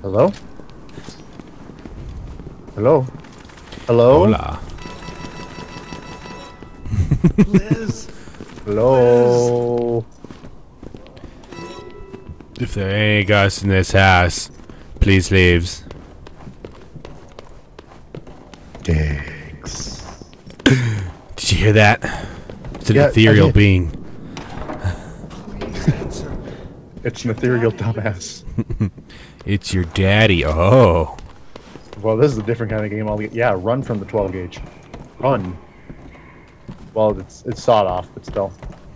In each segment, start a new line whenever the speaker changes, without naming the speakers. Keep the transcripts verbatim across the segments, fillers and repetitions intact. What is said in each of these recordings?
Hello? Hello? Hello?
Hola.
Liz.
Hello?
If there ain't any ghosts in this house, please leaves.
Dicks.
Did you hear that? It's an
Yeah, I
ethereal
did.
being.
It's an ethereal dumbass.
It's your daddy. Oh.
Well, this is a different kind of game. I'll yeah, run from the twelve gauge. Run. Well, it's it's sawed off, but still.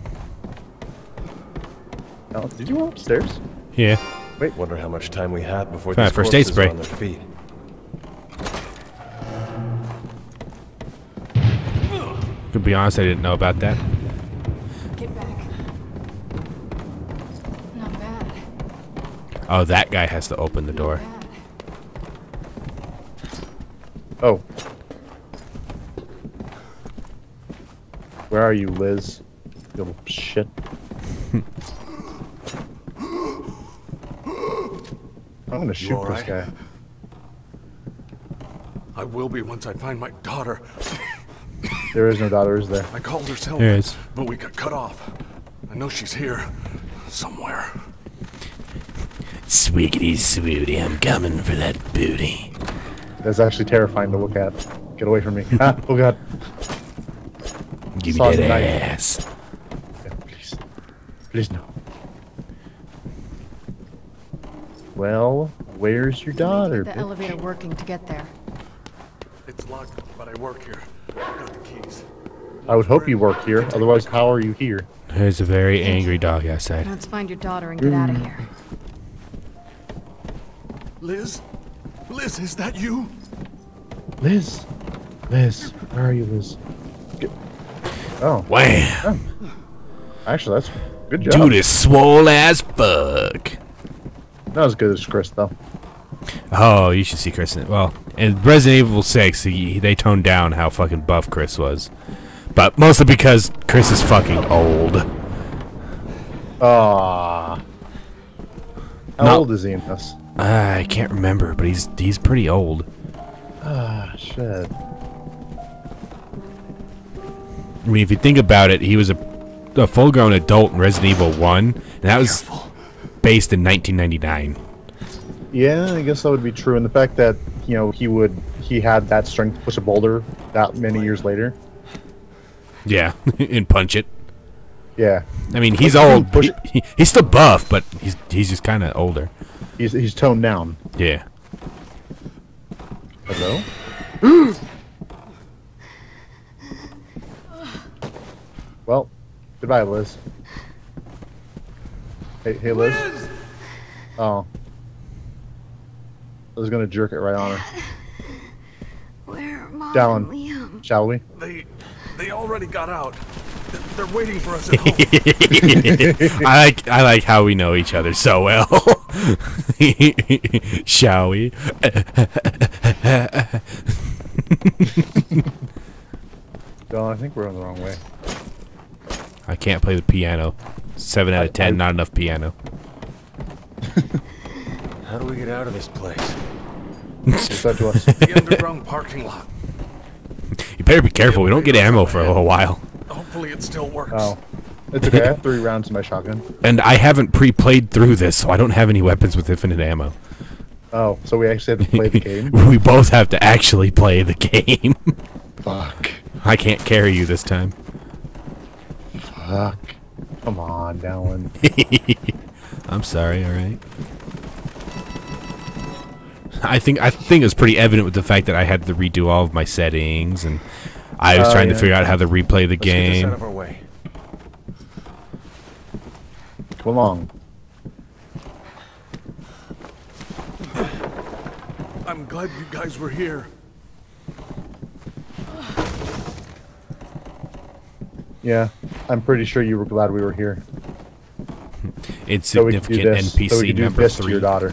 No, did you go upstairs?
Yeah.
Wait,
Wonder how much time we have before
Fine,
these
first aid
corpses
spray.
are on their feet.
To be honest, I didn't know about that.
Get back. Not bad.
Oh, that guy has to open the door.
Bad.
oh. Where are you, Liz? You little shit. I'm gonna shoot
all
this
right?
guy.
I will be once I find my daughter.
There is no daughter, is there?
I called her cell
There
phone,
is.
but we got cut off. I know she's here. Somewhere.
Swiggity swooty, I'm coming for that booty.
That's actually terrifying to look at. Get away from me. Ah, oh god.
Give me
Saw
that
the knife.
ass.
Yeah, please. Please no. Well, where's your daughter?
Get the
bitch?
elevator working to get there.
It's locked, but I work here. Got the keys.
I would hope you work here, otherwise how are you here?
There's a very angry dog outside.
Let's find your daughter and get out of here.
Liz? Liz, is that you?
Liz! Liz, where are you, Liz? Get... Oh,
Wham!
actually, that's good job.
Dude is swole as fuck.
Not as good as Chris, though.
Oh, you should see Chris in it. Well, in Resident Evil six, he, they toned down how fucking buff Chris was. But mostly because Chris is fucking old.
Ah. How
No.
old is he in this?
I can't remember, but he's he's pretty old.
Ah, shit.
I mean, if you think about it, he was a, a full-grown adult in Resident Evil one, and that was based in nineteen ninety-nine.
Yeah, I guess that would be true. And the fact that, you know, he would, he had that strength to push a boulder that many years later.
Yeah, and punch it.
Yeah.
I mean, he's
Like, he
old.
can push
He, he- he's still buff, but he's he's just kind of older.
He's, he's toned down.
Yeah.
Hello? Well, goodbye, Liz. Hey, hey, Liz. Oh. I was gonna jerk it right on her.
Where are Mom
Dallin.
and Liam?
Shall we?
They they already got out. Th- They're waiting for us at home.
I like I like how we know each other so well. Shall we?
No, I think we're on the wrong way.
I can't play the piano. Seven out of ten, not enough piano.
How do we get out of this place?
What's that to us?
The underground parking lot.
You better be careful. We don't get ammo for a little while.
Hopefully it still works.
Oh. It's okay, I have three rounds in my shotgun.
And I haven't pre-played through this, so I don't have any weapons with infinite ammo.
Oh, so we actually have to play the game?
We both have to actually play the game.
Fuck.
I can't carry you this time.
Fuck. Come on, Dallin.
I'm sorry, alright. I think I think it was pretty evident with the fact that I had to redo all of my settings, and I was
Oh,
trying to
yeah.
figure out how to replay the
Let's get this out
game.
of our way.
Come along.
I'm glad you guys were here.
Yeah, I'm pretty sure you were glad we were here. So we could do
Insignificant
this.
N P
so we
C
could do
number
this to
three.
your daughter.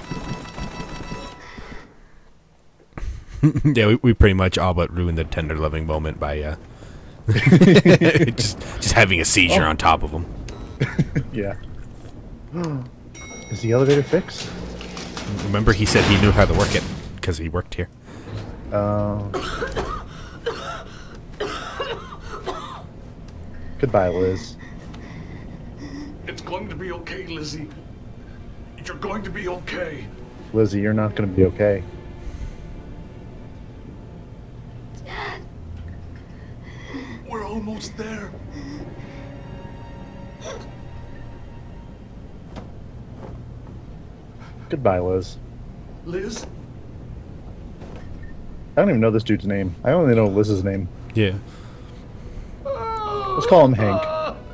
Yeah, we, we pretty much all but ruined the tender loving moment by uh, just just having a seizure
Oh.
on top of him.
Yeah. Is the elevator fixed?
Remember, he said he knew how to work it because he worked here.
Uh, goodbye, Liz.
It's going to be okay, Lizzie. You're going to be okay.
Lizzie, you're not going to be okay.
We're almost there.
Goodbye, Liz.
Liz?
I don't even know this dude's name. I only know Liz's name.
Yeah.
Let's call him Hank.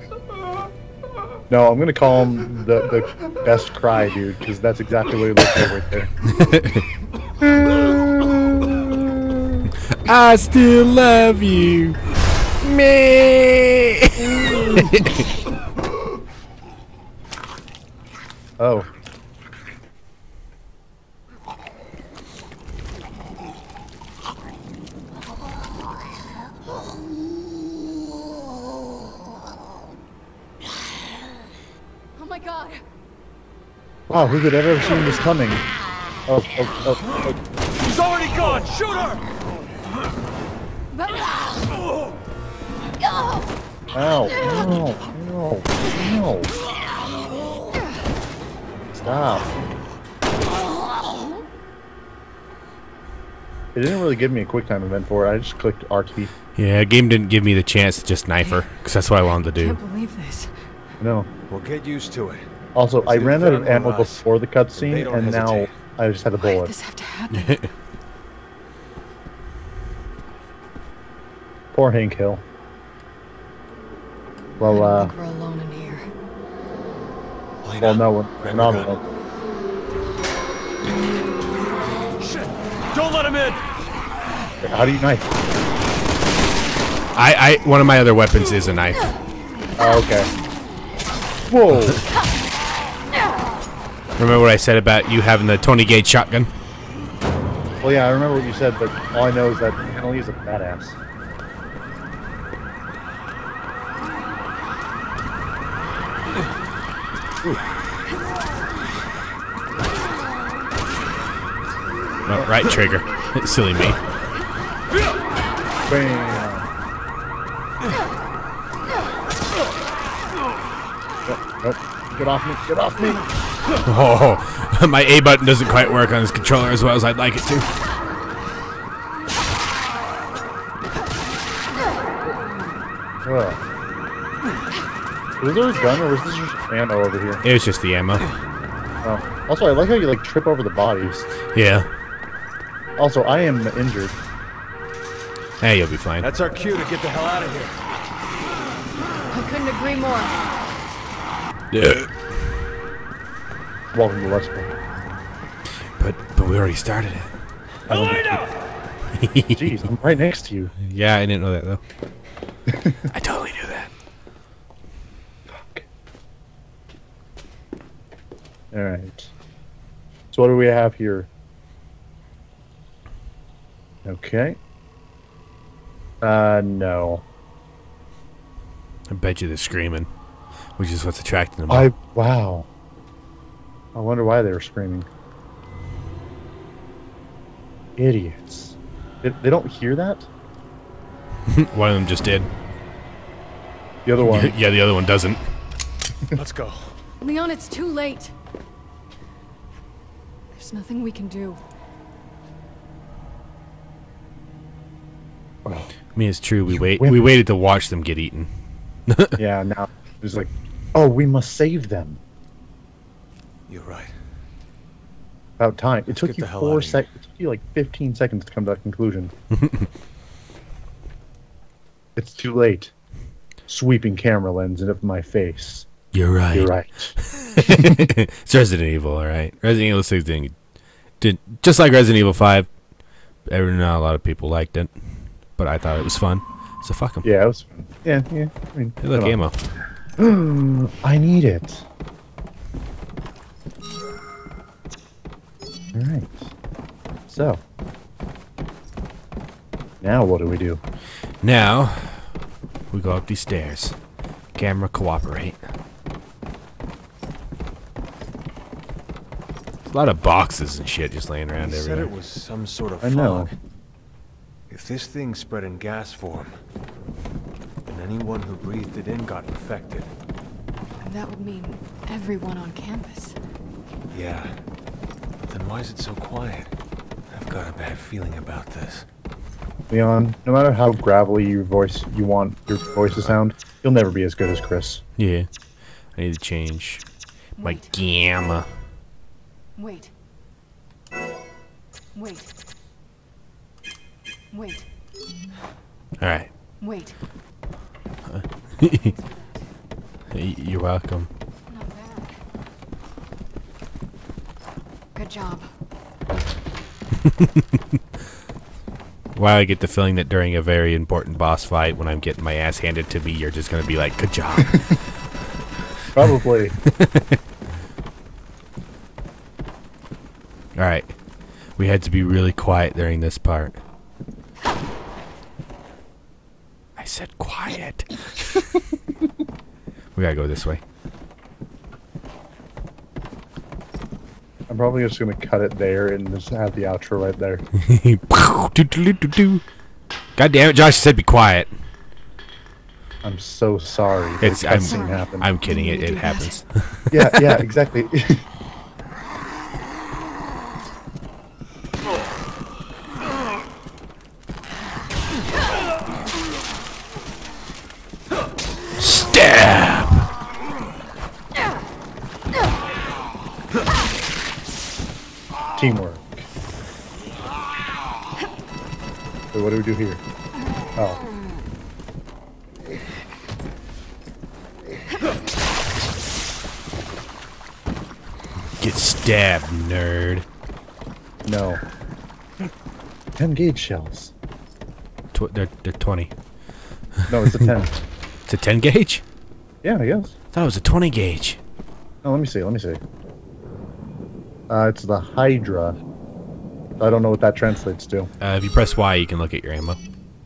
No, I'm gonna call him the the best cry dude, because that's exactly what he looks like right there.
I still love you. Me.
Oh.
Oh my god.
Wow, who could have ever seen this coming? Oh, oh, oh, oh.
She's already gone! Shoot her!
Ow, ow, ow, ow. Stop. It didn't really give me a quick time event for it. I just clicked R T.
Yeah, game didn't give me the chance to just knife her because that's what I wanted to
I
do.
can't believe this.
No.
We'll get used to it.
Also,
Let's
I
do
ran out of
them
ammo
or us.
before the
They
cutscene,
don't
and now
hesitate.
I just had a
Why did
bullet.
this have to happen?
Poor Hank Hill.
I
Well,
don't
uh,
think we're alone in here.
well, no, we're
Grab
not
your gun.
alone.
Shit! Don't let him in!
How do you knife?
I, I, one of my other weapons is a knife.
Oh, okay. Whoa!
Remember what I said about you having the twenty gauge shotgun?
Well, yeah, I remember what you said, but all I know is that Annalise is a badass.
Oh, right trigger. Silly me.
Bam! Nope, nope. Get off me! Get off me!
Oh, my A button doesn't quite work on this controller as well as I'd like it to.
Ugh. Was there a gun or was this just ammo over here?
It was just the ammo.
Oh. Also, I like how you like trip over the bodies.
Yeah.
Also, I am injured.
Hey, you'll be fine.
That's our cue to get the hell out of here.
I couldn't agree more.
Yeah.
Welcome to Let's Play.
But but we already started it.
Jeez, I'm right next to you.
Yeah, I didn't know that though. I totally knew that.
Fuck. Alright. So what do we have here? Okay. Uh, no.
I bet you they're screaming, which is what's attracting them.
I, wow. I wonder why they were screaming. Idiots. They, they don't hear that?
One of them just did.
The other one.
Yeah, the other one doesn't.
Let's go.
Leon, it's too late. There's nothing we can do.
I mean, it's true. We wait.
Women.
We waited to watch them get eaten.
Yeah, now it's like, oh, we must save them.
You're right.
About time. It
Let's
took
get
you
the hell
four
outta here.
seconds. It took you like fifteen seconds to come to that conclusion. It's too late. Sweeping camera lens into my face.
You're right.
You're right.
It's Resident Evil, all right. Resident Evil six didn't, did just like Resident Evil five. Every not a lot of people liked it, but I thought it was fun. So fuck them.
Yeah, it was. Yeah, yeah. I mean,
Hey, look,
come
ammo.
on. I need it. All right. So now what do we do?
Now we go up these stairs. Camera, cooperate. There's a lot of boxes and shit just laying around
He said it
everywhere.
was some sort of
I know.
fog. If this thing spread in gas form, then anyone who breathed it in got infected.
That would mean everyone on campus.
Yeah. But then why is it so quiet? I've got a bad feeling about this.
Leon, no matter how gravelly your voice you want your voice to sound, you'll never be as good as Chris.
Yeah. I need to change my
Wait.
gamma.
Wait. Wait. Wait.
Alright.
Wait.
You're welcome.
Not bad. Good job.
While I get the feeling that during a very important boss fight, when I'm getting my ass handed to me, you're just gonna be like, good job.
Probably.
Alright. We had to be really quiet during this part. I said quiet. We gotta go this way.
I'm probably just gonna cut it there and just have the outro right there.
God damn it, Josh, you said be quiet.
I'm so sorry.
It's
that
I'm,
scene happened.
I'm kidding, it, it happens.
Yeah, yeah, exactly.
Stab!
Teamwork. So what do we do here? Oh.
Get stabbed, nerd.
No. ten gauge shells.
Tw they're, they're twenty.
No, it's a ten.
It's a ten gauge?
Yeah, I guess.
I thought it was a twenty gauge.
Oh, let me see, let me see. Uh, it's the Hydra. I don't know what that translates to.
Uh, if you press Y, you can look at your ammo.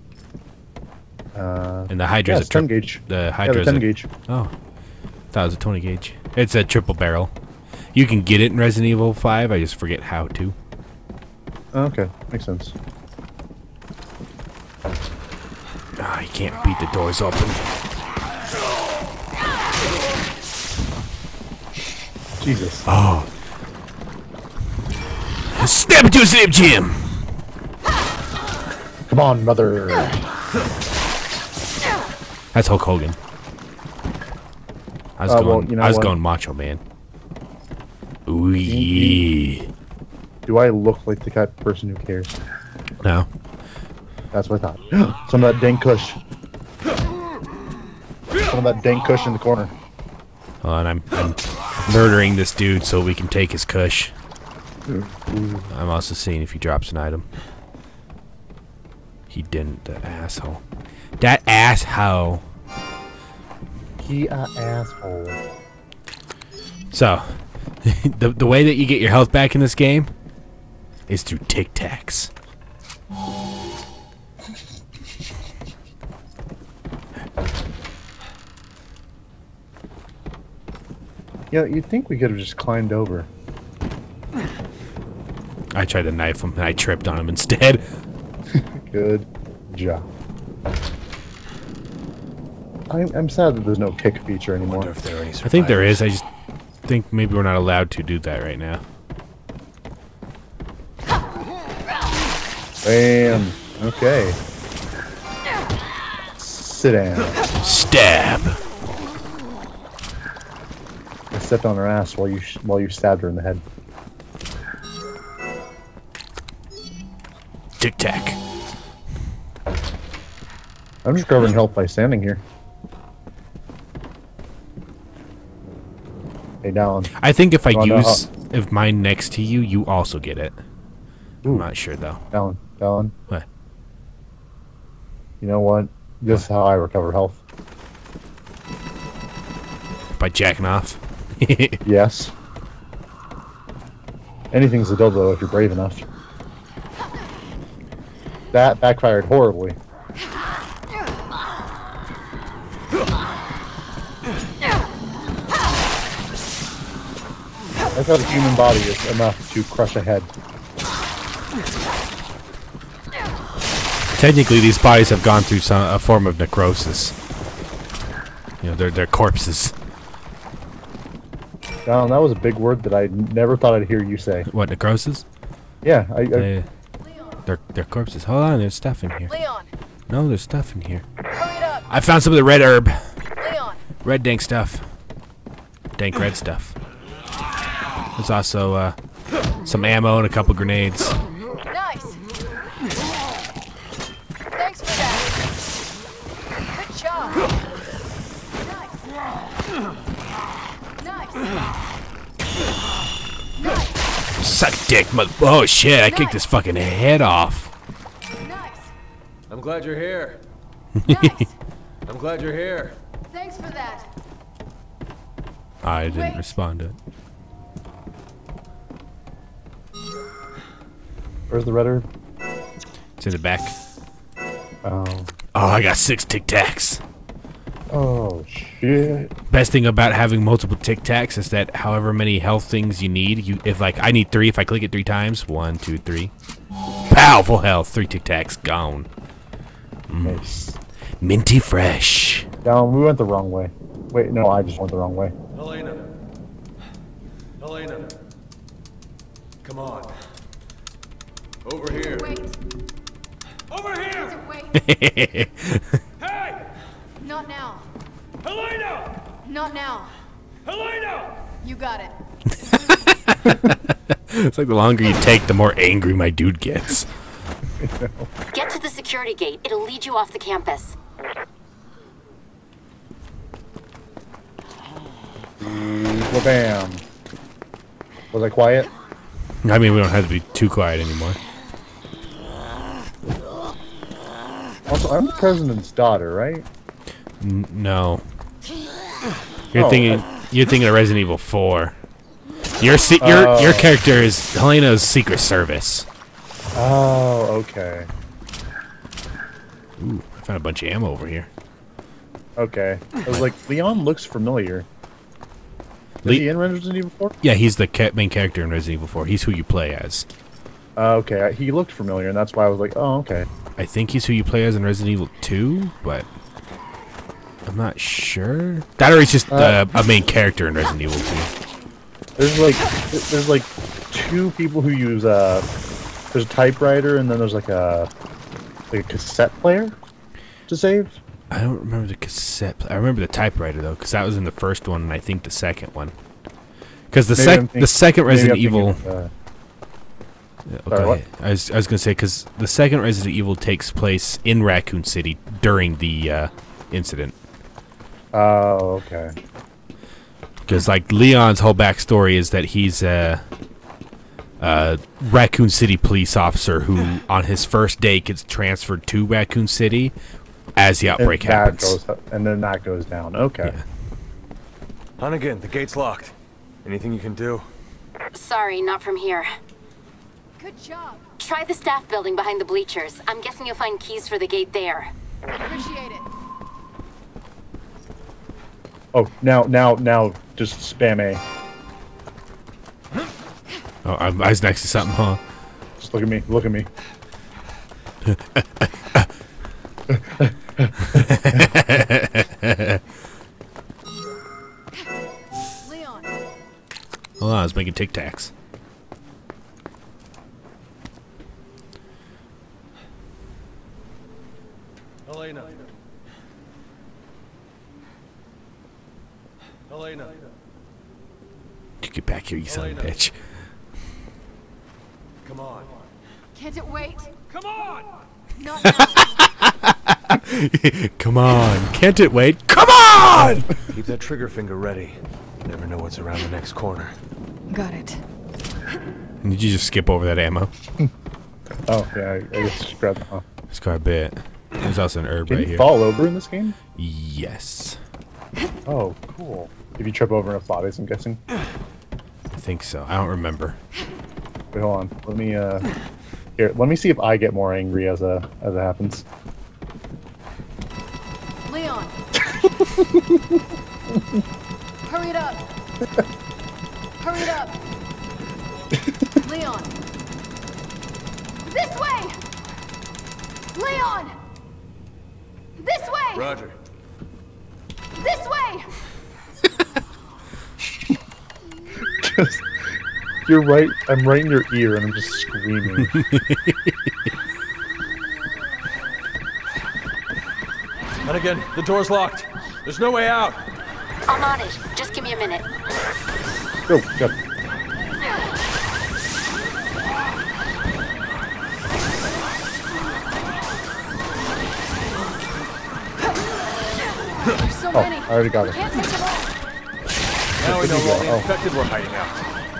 Uh,
And the Hydra's
yeah,
a
it's ten
tri-
gauge.
The
Yeah, the
Hydra's
ten
a
gauge.
Oh, thought it was a twenty gauge. It's a triple barrel. You can get it in Resident Evil five. I just forget how to.
Oh, okay, makes sense.
Ah, you can't beat the doors open.
Jesus.
Oh. Stab it to a Slim Jim!
Come on, mother.
That's Hulk Hogan. I was
Uh,
going.
well, you know
I was
what?
going Macho Man. Ooh yeah.
Do I look like the type of person who cares?
No.
That's what I thought. Some of that dang kush. Some of that dang kush in the corner.
Hold on, I'm, I'm murdering this dude so we can take his kush. I'm also seeing if he drops an item. He didn't, that asshole. That asshole.
He a asshole.
So, the the way that you get your health back in this game is through Tic Tacs.
Yeah, you'd think we could have just climbed over.
I tried to knife him and I tripped on him instead.
Good job. I'm, I'm sad that there's no kick feature
I wonder
anymore.
if there are any
I think there
survivors.
is. I just think maybe we're not allowed to do that right now.
Bam. Okay. Sit down.
Stab.
I stepped on her ass while you sh while you stabbed her in the head.
Tic Tac.
I'm just covering health by standing here. Hey, Dallin.
I think if I
Oh, no,
use if mine next to you, you also get it. I'm
Ooh,
not sure though.
Dallin. Dallin.
What?
You know what? This is how I recover health.
By jacking off.
Yes. Anything's a dildo if you're brave enough. That backfired horribly. I thought a human body is enough to crush a head.
Technically, these bodies have gone through some a form of necrosis. You know, they're they're corpses.
Don, that was a big word that I never thought I'd hear you say.
What, necrosis?
Yeah, I, I
They, they're they're corpses. Hold on, there's stuff in here.
Leon,
No, there's stuff in here.
hurry it up.
I found some of the red herb,
Leon,
red dank stuff, dank red stuff. There's also uh, some ammo and a couple grenades.
nice. Thanks for that. Good job. Nice. Nice.
Suck dick, mother. Oh shit! I kicked his fucking head off.
Nice.
I'm glad you're here.
Nice.
I'm glad you're here.
Thanks for that.
I didn't
Wait.
respond to it.
Where's the red herb?
It's in the back.
Oh.
Oh, I got six Tic Tacs.
Oh, shit.
Best thing about having multiple Tic Tacs is that however many health things you need, you if like I need three, if I click it three times, one, two, three, pow, full health, three Tic Tacs gone.
Nice.
Minty fresh.
Down, we went the wrong way. Wait, no, I just went the wrong way.
Helena. Helena. Come on. Over here.
Wait.
Over here!
Wait.
Hey!
Not now.
Helena!
Not now.
Helena!
You got it.
It's like the longer you take, the more angry my dude gets.
Get to the security gate. It'll lead you off the campus.
Bam. Was I quiet?
I mean, we don't have to be too quiet anymore.
Also, I'm the president's daughter, right?
N no. You're
Oh,
thinking. You're thinking of Resident Evil four. Your se your
Oh.
your character is Helena's Secret Service.
Oh, okay.
Ooh, I found a bunch of ammo over here.
Okay. I was like, Leon looks familiar. Is
Le
he in Resident Evil four?
Yeah, he's the ca main character in Resident Evil four. He's who you play as.
Uh, okay, I- he looked familiar, and that's why I was like, oh, okay.
I think he's who you play as in Resident Evil two, but I'm not sure. That or he's just uh, a main character in Resident Evil two.
There's like, th- there's like two people who use uh, there's a typewriter, and then there's like a like a cassette player to save.
I don't remember the cassette. Pl I remember the typewriter though, because that was in the first one, and I think the second one. Because the
Maybe
sec
I'm think-
the second
maybe I'm
Resident
thinking
Evil.
of, uh,
Yeah,
Sorry,
okay.
what?
I was I was gonna say because the second Resident Evil takes place in Raccoon City during the uh, incident.
Oh, okay.
Because like Leon's whole backstory is that he's a, a Raccoon City police officer who, on his first day, gets transferred to Raccoon City as the outbreak
and that
happens.
goes up, and then that goes down. Okay.
Yeah.
Hunnigan, the gate's locked. Anything you can do?
Sorry, not from here.
Good job.
Try the staff building behind the bleachers. I'm guessing you'll find keys for the gate there.
Appreciate it.
Oh, now, now, now, just spam A.
Oh, I, I was next to something, huh?
Just look at me. Look at me.
Leon.
Hold on, I was making Tic Tacs.
Helena. Helena.
You get back here, you son of a bitch.
Come on.
Can't it wait?
Come on!
Not now.
Come on, can't it wait? Come on!
Keep that trigger finger ready. You never know what's around the next corner.
Got it.
Did you just skip over that ammo?
Oh, yeah, I, I just grabbed the. Oh.
It's quite a bit. There's also an herb
Can
right
you
here.
fall over in this game?
Yes,
Oh, cool. If you trip over enough bodies, I'm guessing.
I think so. I don't remember.
Wait, hold on. Let me, uh... Here, let me see if I get more angry as, uh, as it happens.
Leon. Hurry it up. Hurry it up. Leon. This way! Leon! This way!
Roger.
This way!
Just, you're right. I'm right in your ear, and I'm just screaming.
And again, the door's locked. There's no way out.
I'm on it. Just give me a minute.
Go, go.
There's so
Oh,
many.
I already got
We
it.
can't take them all.
Now we know where all the
Oh.
infected were hiding out.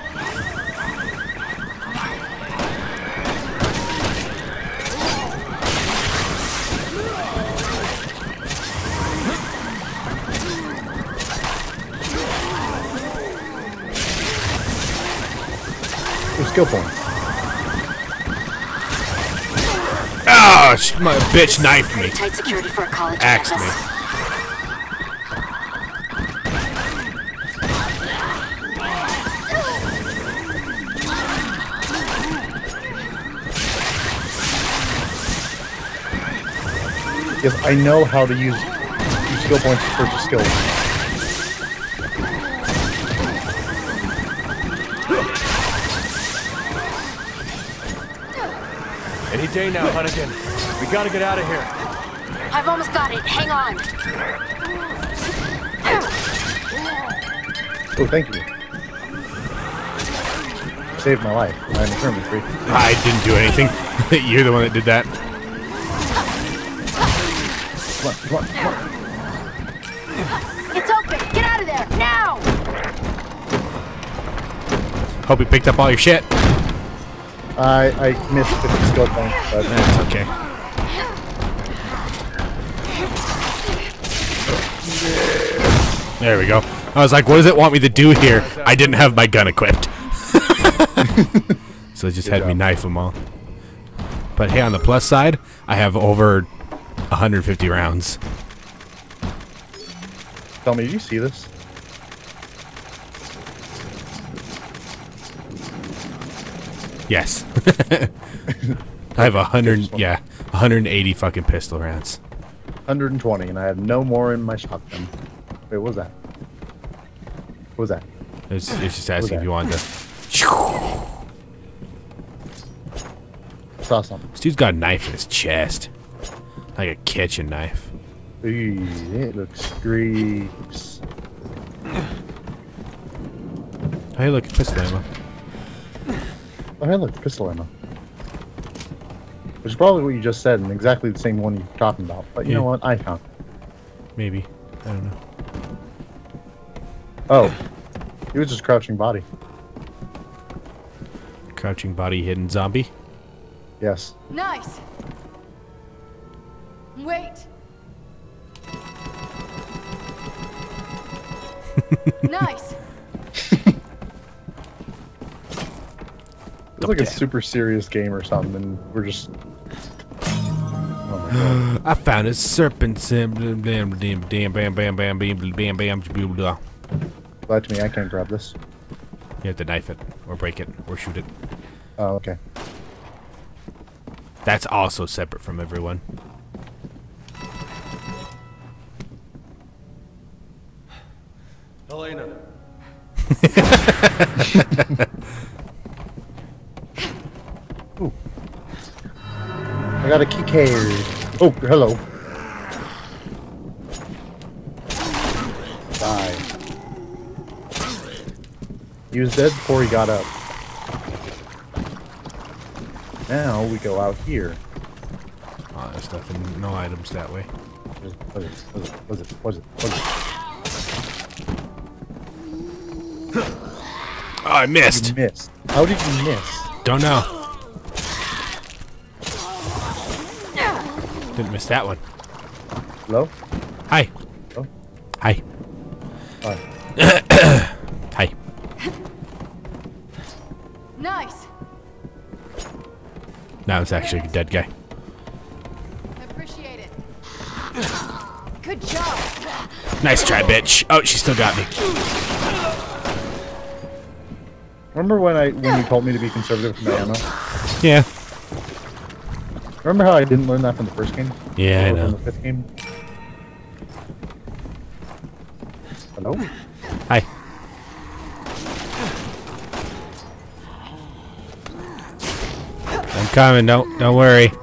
There's skill points.
Ah, sh- my bitch knifed me.
Pretty tight security for a college
Axed
campus.
me.
Yes, I know how to use, use skill points to purchase skills.
Any day now, Hunnigan. We gotta get out of here.
I've almost got it. Hang on.
Oh, thank you. Saved my life. I'm eternally free.
I didn't do anything. You're the one that did that.
Come on, come on, come on.
It's open. Get out of there now.
Hope you picked up all your shit.
I I missed fifty skill points, but
That's okay. There we go. I was like, what does it want me to do here? I didn't have my gun equipped. So it just
Good
had me
job.
knife them all. But hey, on the plus side, I have over one hundred fifty rounds.
tell me, did you see this?
Yes. I have a hundred, yeah, one hundred eighty fucking pistol rounds.
one hundred twenty, and I had no more in my shotgun. Wait, what was that? What was that?
It's, it's just asking if
that?
you wanted to.
I saw something.
This dude's got a knife in his chest, like a kitchen knife.
Eee, it looks grease.
Hey, look, pistol ammo.
Oh, hey, look, pistol ammo. Which is probably what you just said, and exactly the same one you're talking about. But you
Yeah.
know what? I found it.
Maybe. I don't know.
Oh. He was just crouching body.
Crouching body, hidden zombie.
Yes.
Nice. Wait. Nice.
It's like a
Okay.
super serious game or something, and we're just... Oh my god.
I found a serpent. Bam, bam, bam, bam, bam, bam, bam, bam, bam, bam, bam, blah, blah.
Glad to me, I can't grab this.
You have to knife it, or break it, or shoot it.
Oh, okay.
That's also separate from everyone.
Helena.
I got a key card. Oh, hello. Die. He was dead before he got up. Now we go out here.
Oh, there's nothing, no items that way.
What is it? What is it? What is it? What is it? What is it?
Oh, I missed.
You missed. How did you miss?
Don't know. Didn't miss that one.
Hello?
Hi.
Oh.
Hi.
Hi.
Hi.
Nice.
Now it's actually a dead guy.
Appreciate it. Good job.
Nice try, bitch. Oh, she still got me.
Remember when I when you told me to be conservative with my ammo?
Yeah.
Remember how I didn't learn that from the first game?
Yeah, I
Or
know.
From the fifth game? Hello?
Hi. I'm coming. Don't don't worry.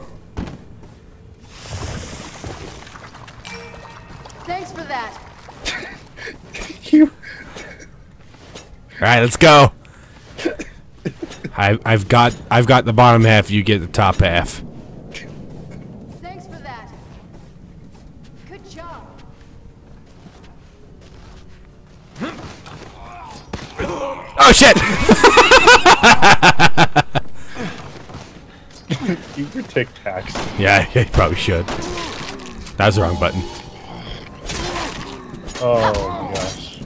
Thanks for that.
You.
All right, let's go. I I've got I've got the bottom half. You get the top half.
Thanks for that. Good job.
Oh shit!
Keep your Tic Tacs.
Yeah, you probably should. That was the wrong button.
Oh my gosh.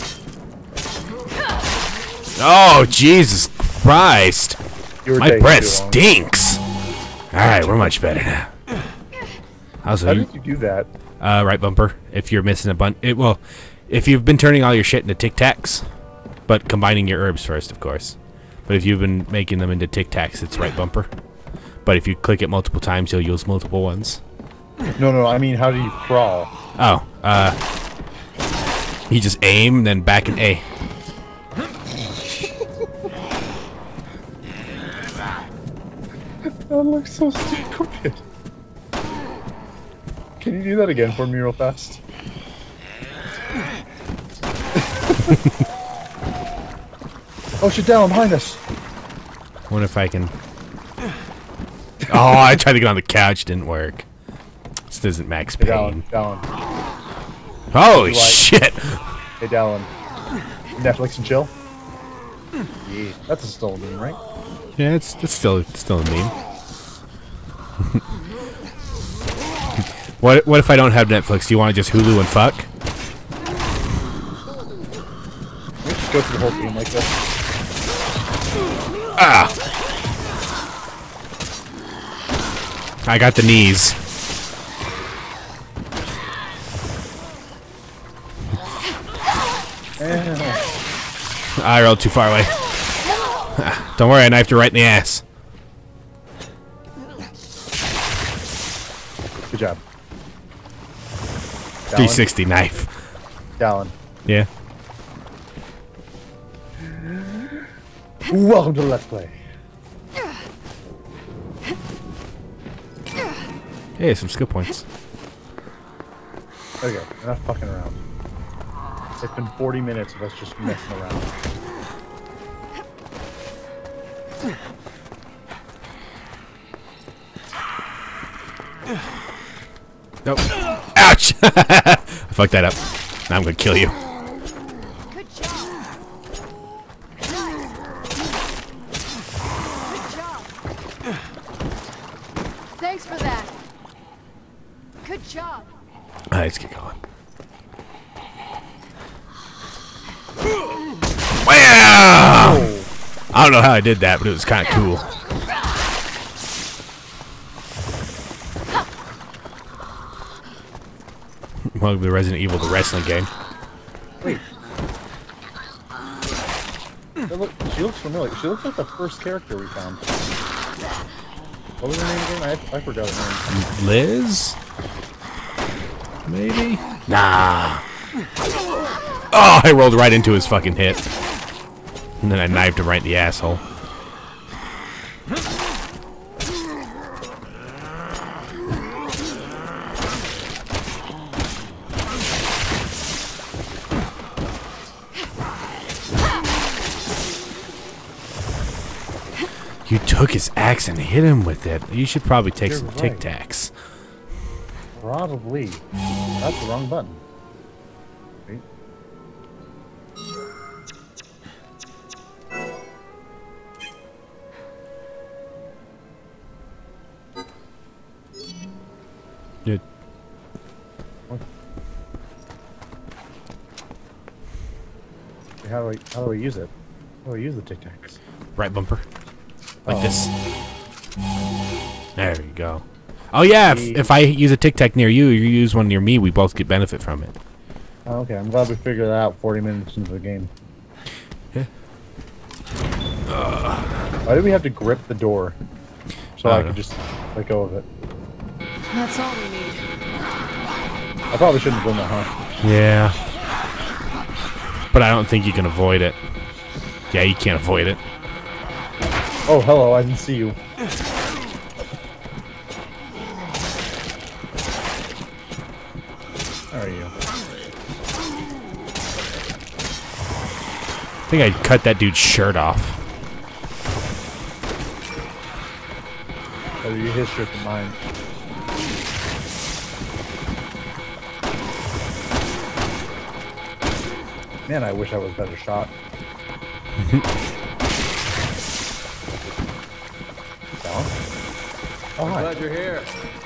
Oh Jesus Christ!
You were
My
taking
breath
too long.
stinks. All right, we're much better now. How's
How
it?
did you do that?
Uh, right bumper. If you're missing a bun, it well, if you've been turning all your shit into Tic Tacs, but combining your herbs first, of course. But if you've been making them into Tic Tacs, it's right bumper. But if you click it multiple times, you'll use multiple ones.
No, no, I mean, how do you crawl?
Oh, uh, you just aim, then back and A.
That looks so stupid. Can you do that again for me real fast? Oh shit, down behind us.
Wonder if I can. Oh, I tried to get on the couch, didn't work. This isn't Max
Hey, Dallin,
Payne.
Dallin.
Holy
Like-
shit!
Hey, Dallin. Netflix and chill? Yeah, that's a stolen meme, right?
Yeah, it's, it's still it's still a meme. What what if I don't have Netflix? Do you want to just Hulu and fuck?
Let's just go through the whole game like this.
Ah! I got the knees. I rolled too far away. Ah, don't worry, I knifed her right in the ass.
Good job.
three
Dallin,
sixty knife.
Dallin.
Yeah.
Welcome to the Let's Play.
Hey, some skill points.
Okay, enough fucking around. It's been forty minutes of us just messing around.
Nope. Ouch! I fucked that up. Now I'm gonna kill you.
Good job. Nice. Good job. Thanks for that. Good job.
Alright, let's get going. Wow! I don't know how I did that, but it was kind of cool. Welcome to Resident Evil, the wrestling game.
Wait. That look, she looks familiar. She looks like the first character we found. What was her name again? I, I forgot her name.
Liz? Maybe? Nah. Oh, I rolled right into his fucking hit. And then I knifed him right in the asshole. You took his axe and hit him with it. You should probably take
You're
some
right.
Tic Tacs.
Probably. That's the wrong button. Wait.
Dude.
How do I how do I use it? How do I use the Tic Tacs?
Right bumper. Like
Oh.
this. There you go. Oh yeah, if,
See?
if I use a Tic Tac near you, you use one near me, we both get benefit from it.
Oh, okay, I'm glad we figured that out forty minutes into the game.
Yeah.
Why do we have to grip the door? So
I
I,
don't
could
know.
just let go of it.
That's all we need.
I probably shouldn't have done that, huh?
Yeah. But I don't think you can avoid it. Yeah, you can't avoid it.
Oh, hello, I didn't see you. How are you?
I think I'd cut that dude's shirt off.
Better you his shirt than mine. Man, I wish I was a better shot. Down? Oh, hi.
Glad you're here.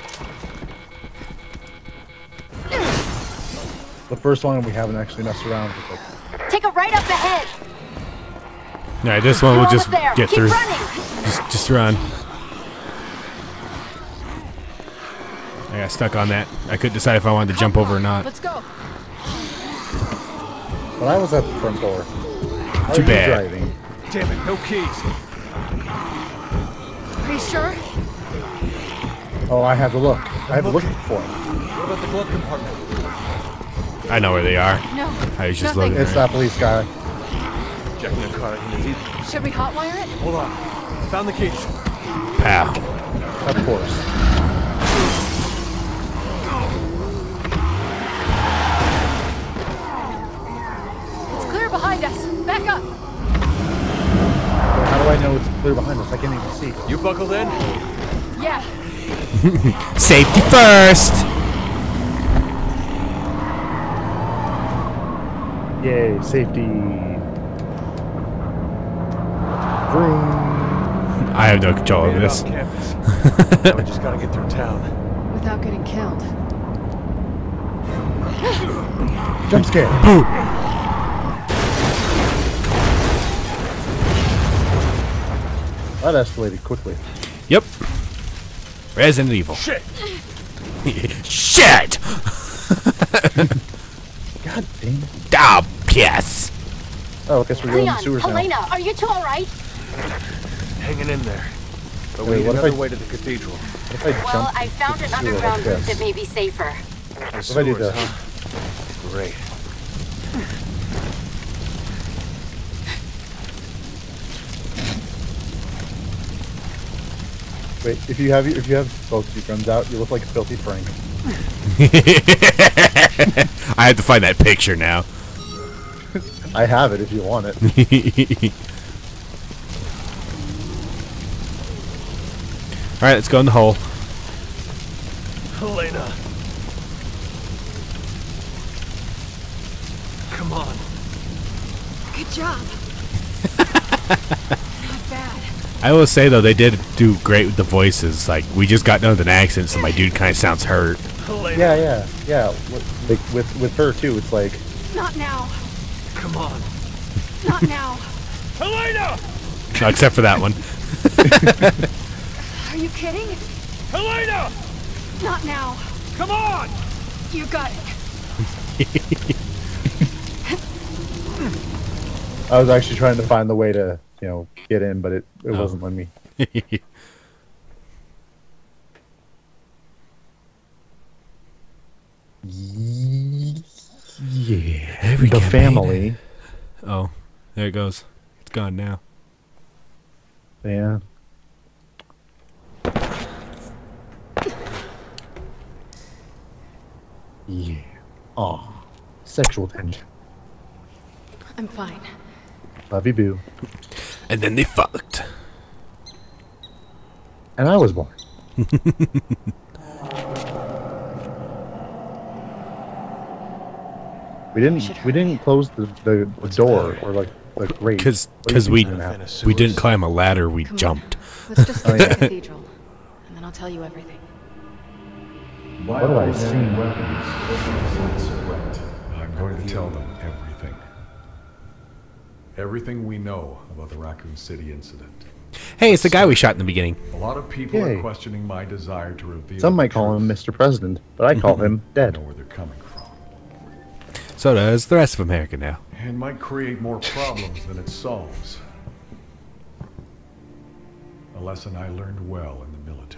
The first one we haven't actually messed around with it.
Take a right up ahead.
Alright, this one
You're
will
almost
just
there.
get
Keep
through.
running.
Just, just run. I got stuck on that. I couldn't decide if I wanted to jump over or not.
Let's go.
But I was at the front door. How
Too
are you
bad.
driving?
Damn it, no keys.
Are you sure?
Oh, I have to look. I have to look
looking.
for him.
What about the glove compartment?
I know where they are.
No.
I was just
nothing.
looking.
It's that police guy.
Checking the car. Easy.
Should we hotwire it?
Hold on. Found the keys.
Pow.
Of course.
It's clear behind us. Back up.
How do I know it's clear behind us? I can't even see.
You buckled in?
Yeah.
Safety first!
Yay, safety. Vroom.
I have no control
Made
over
it
this.
off campus. Now we just gotta get through town.
Without getting killed.
Jump scare. That escalated quickly.
Yep. Resident Evil.
Shit!
Shit!
God damn.
Ah, yes.
Oh, I guess we're going to
Leon,
the sewers
Helena,
now.
are you two all right?
Hanging in there. But
Wait,
we need
what if
another
I-
way to the cathedral.
What if I
Well,
jump
I found
the
an
sewer
underground
like
route
this?
that may be safer.
The
If I do
sewers,
this.
huh? Great.
Wait, if you have if you have both your guns out, you look like a filthy Frank.
I have to find that picture now.
I have it if you want it.
Alright, let's go in the hole.
Helena. Come on.
Good job. Not bad.
I will say though, they did do great with the voices. Like, we just got done with an accent, so my dude kind of sounds hurt.
Helena.
Yeah, yeah, yeah. With, like, with with her too, it's like
Not now.
Come on.
Not now.
Helena!
No, except for that one.
Are you kidding?
Helena!
Not now.
Come on!
You got it.
I was actually trying to find the way to, you know, get in, but it, it
Oh.
wasn't letting me. Yeah,
we
the
can made
family.
Oh, there it goes. It's gone now.
Yeah. Yeah. Aw. Sexual tension.
I'm fine.
Love you, boo.
And then they fucked.
And I was born. we didn't. We didn't close the the, the door or like the grate.
Cause,
What do you
cause
think's
we,
gonna happen?
we didn't climb a ladder, we
Come on.
jumped.
Let's just
Oh,
get to
yeah.
the cathedral, and then I'll tell you everything.
What do I see?
I'm going to tell them everything. Everything we know about the Raccoon City incident.
Hey, it's the guy we shot in the beginning.
A lot of people
Yay.
are questioning my desire to reveal.
Some
the
might call him
truth.
Mister President, but I call him
I
dead.
know where they're coming from.
So does the rest of America now.
And might create more problems than it solves. A lesson I learned well in the military.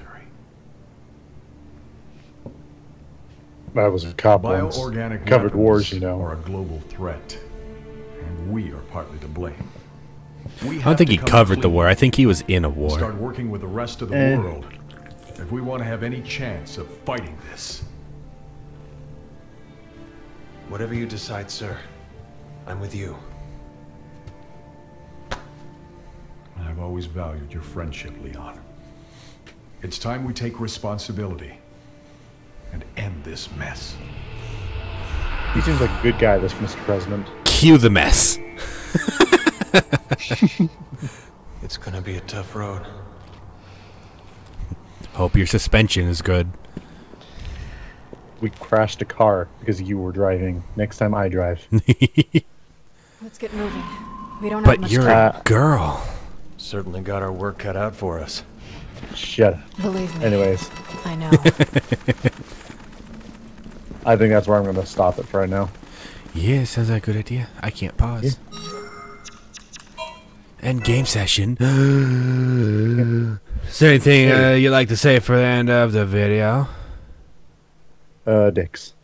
I was a cop once.
Bioorganic
Covered wars,
weapons
you know.
are a global threat, and we are partly to blame. We
I
have
don't think
to
he
come
covered the
clean
war. I think he was in a
and
war.
start working with the rest of the
Eh.
world if we want to have any chance of fighting this.
Whatever you decide, sir, I'm with you.
I've always valued your friendship, Leon. It's time we take responsibility and end this mess.
He seems like a good guy, this Mister President.
Cue the mess.
It's gonna be a tough road.
Hope your suspension is good.
We crashed a car because you were driving. Next time I drive.
Let's get moving. We don't have
But
much
you're
time.
a girl.
Certainly got our work cut out for us.
Shut up.
Believe me.
Anyways,
I know.
I think that's where I'm going to stop it for right now.
Yeah, sounds like a good idea. I can't pause. End game session. Is there anything uh, you'd like to say for the end of the video?
Uh, dicks.